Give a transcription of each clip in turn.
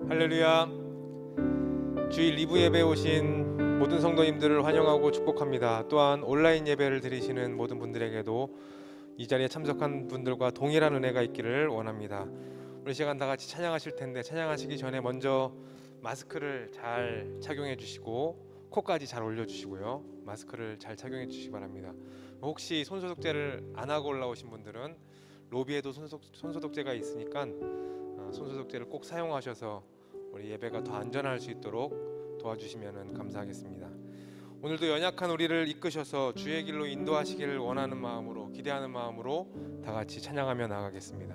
할렐루야. 주일 리브 예배에 오신 모든 성도님들을 환영하고 축복합니다. 또한 온라인 예배를 드리시는 모든 분들에게도 이 자리에 참석한 분들과 동일한 은혜가 있기를 원합니다. 우리 시간 다 같이 찬양하실 텐데, 찬양하시기 전에 먼저 마스크를 잘 착용해 주시고 코까지 잘 올려 주시고요. 마스크를 잘 착용해 주시기 바랍니다. 혹시 손소독제를 안 하고 올라오신 분들은 로비에도 손소독제가 있으니까 손소독제를 꼭 사용하셔서 우리 예배가 더 안전할 수 있도록 도와주시면 감사하겠습니다. 오늘도 연약한 우리를 이끄셔서 주의 길로 인도하시기를 원하는 마음으로, 기대하는 마음으로 다 같이 찬양하며 나가겠습니다.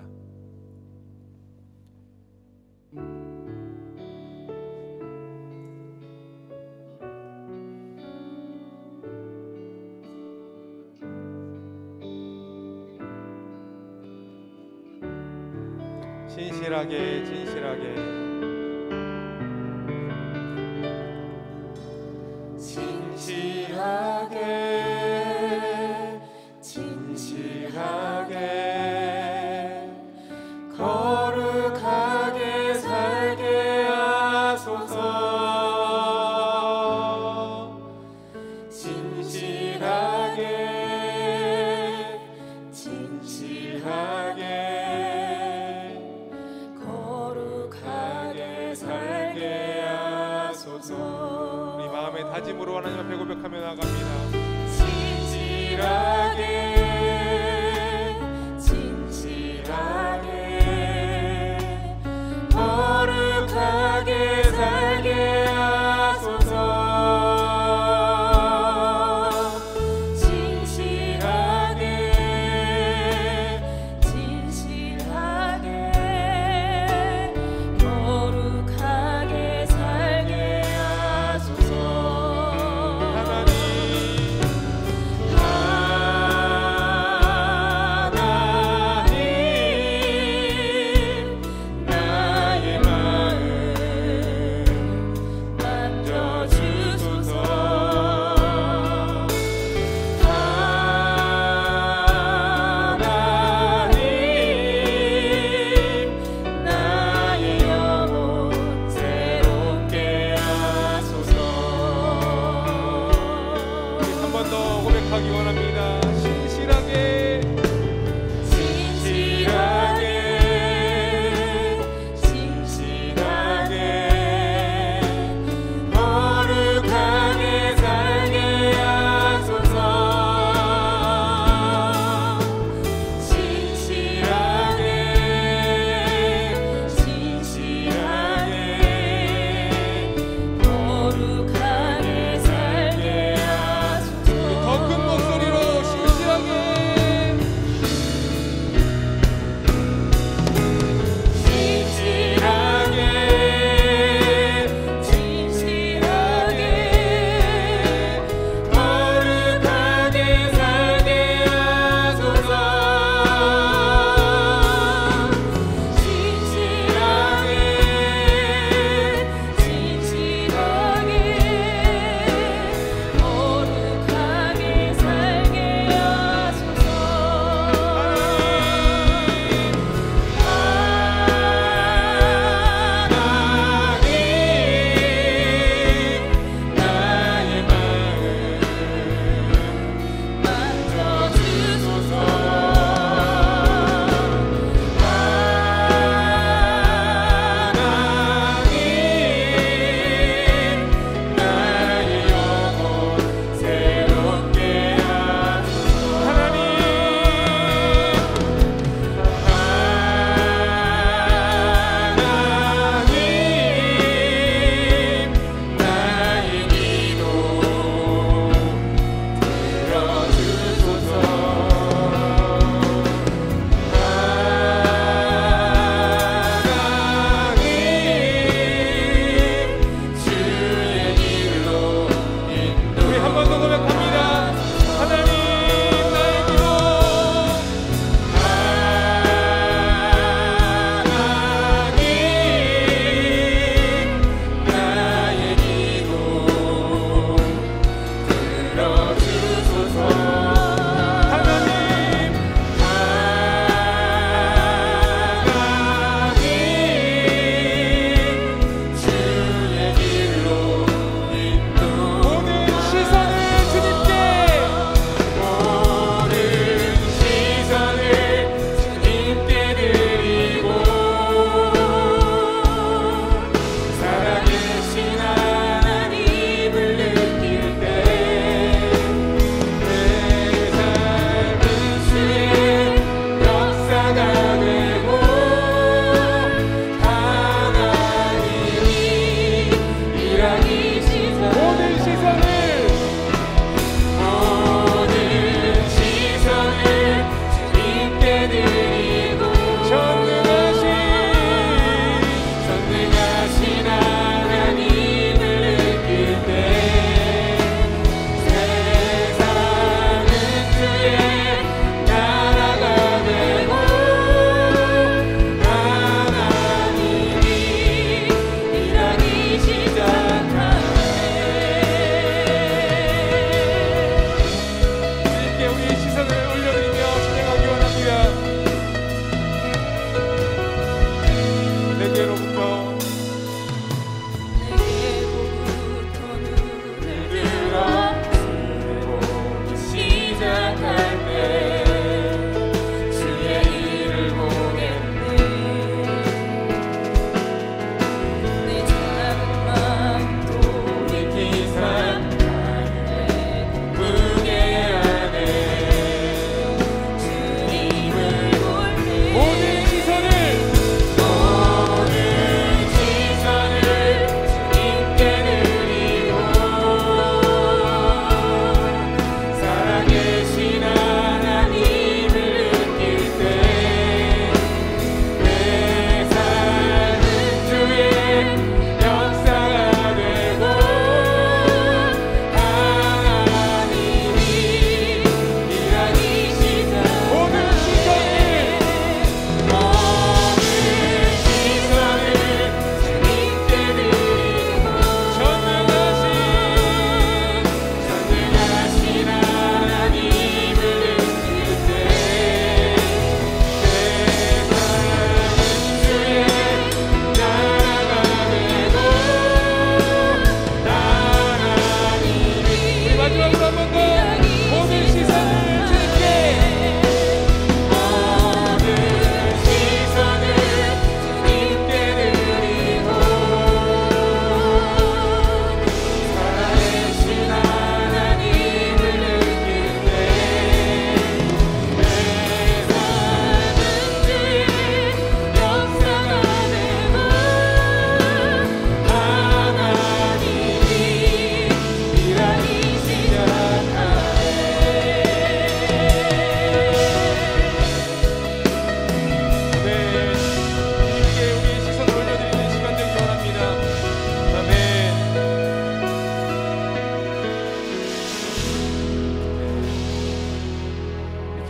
진실하게 진실하게 진실하게 거룩하게 살게 하소서. 진실하게 진실하게 거룩하게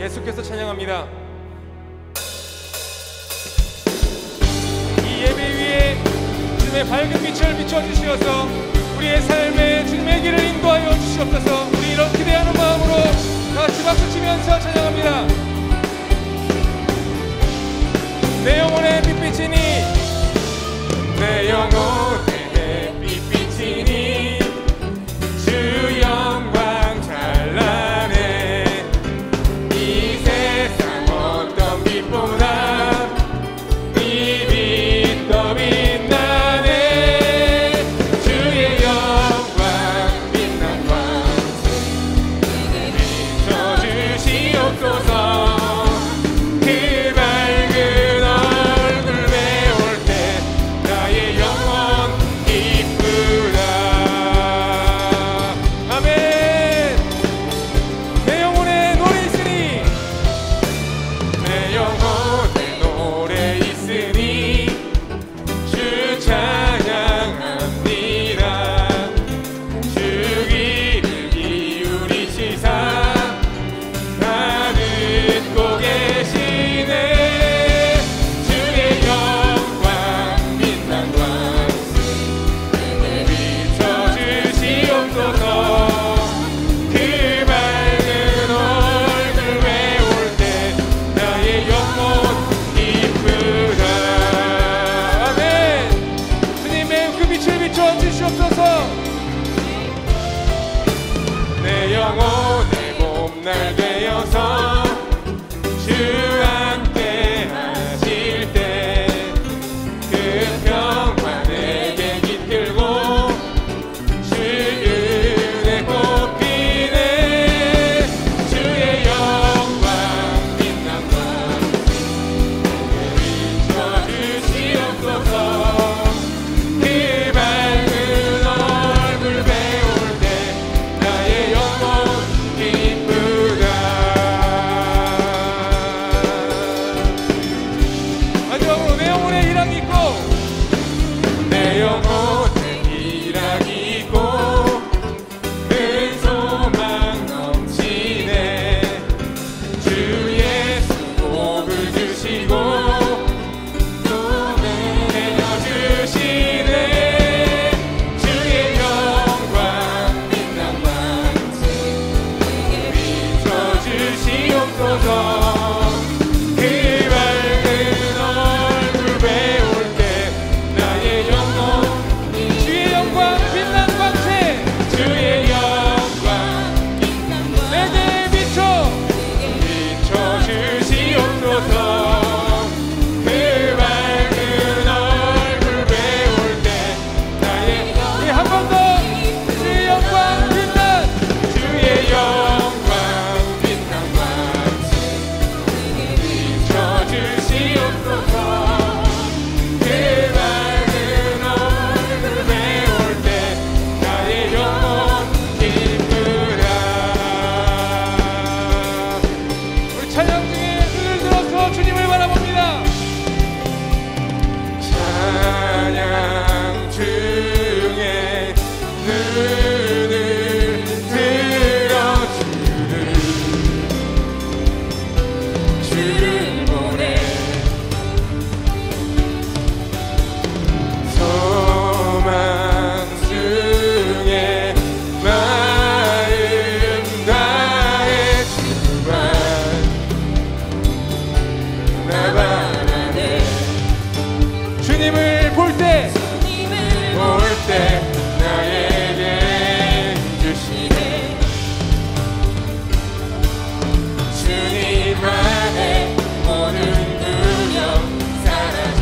계속해서 찬양합니다. 이 예배 위에 주님의 밝은 빛을 비춰주시어서 우리의 삶에 주님의 길을 인도하여 주시옵소서. 우리 이런 기대하는 마음으로 다 같이 박수치면서 찬양합니다. 내 영혼의 빛비치니 내 영혼의 빛비치니 주 영광 찬란해. 이 세상 어떤 빛보다 이 빛 더 빛나네. 주의 영광 빛난 광채 비춰주시옵소서. 내 영혼의 봄날 되어서 주 함께 하실 때 그 평화 내게 깃들고 주 은혜 꽃피네. 주의 영광 빛난 광채 비춰주시옵소서. 그 밝은 얼굴 배울 때 나의 영혼 기쁘다. 마지막으로 내 영혼에 희락이 있고 내 영혼에 희락이 있고 큰 소망 넘치네. 주 예수 복을 주시고 또 내려주시네. 주의 영광 빛난 광채 비춰주시옵소서. 그 밝은 얼굴 배울 때 나의 영혼 주의 영광 빛난 광채 주의 영광 내게 비춰주시옵소서. 그 밝은 얼굴 배울 때 나의 한 번 더 주의 영광 빛난 주의 영광 빛난 광채 비춰주시옵소서. 그 밝은 얼굴 배울 때 나의 영혼 기쁘다. 우리 찬양 중에 눈을 들어서 주님을 바라봅니다. 찬양 중에 눈을 들어 주를 보내. 소망 중에 마음 다해 주만 나 바라네. 주님을 볼 때 나에게 주시네. 주님 안에 모든 두려움 사라져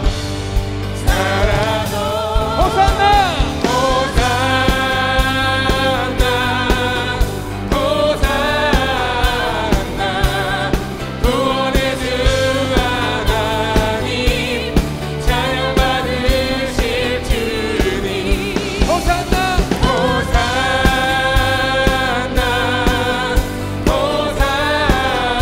호산나 호산나 호산나 구원의 주 하나님 찬양 받으실 주님. 호산나 호산나 호산나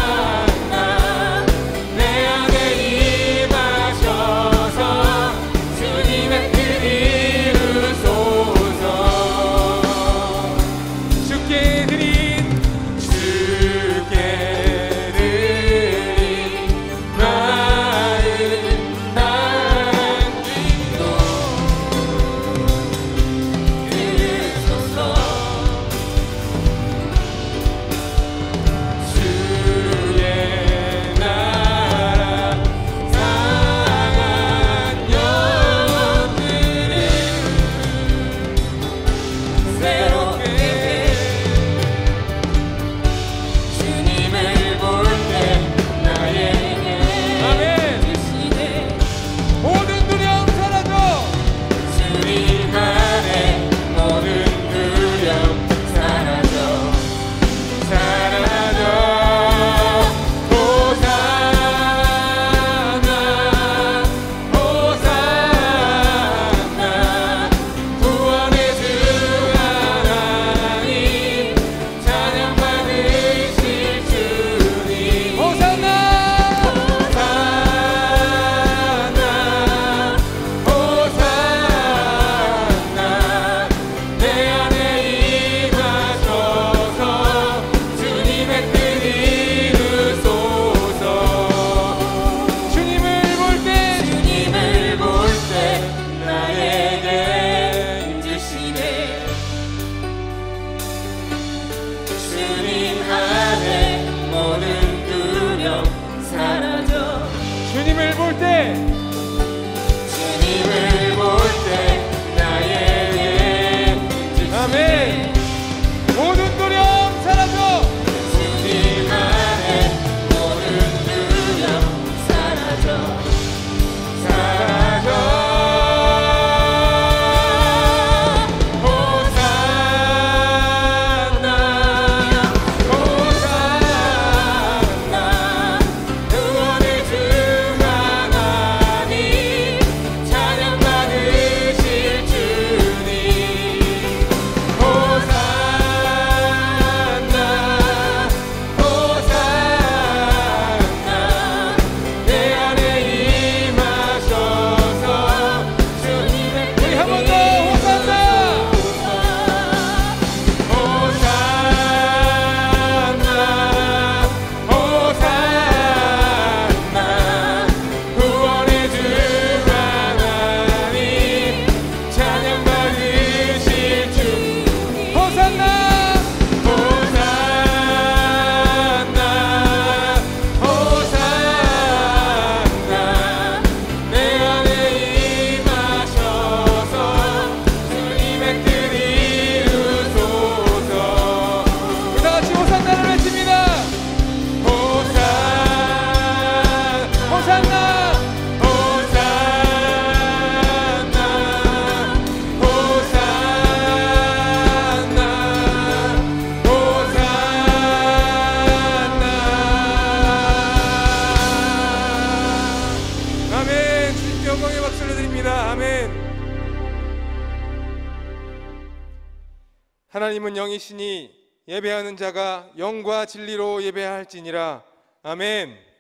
하나님은 영이시니 예배하는 자가 영과 진리로 예배할지니라. 아멘.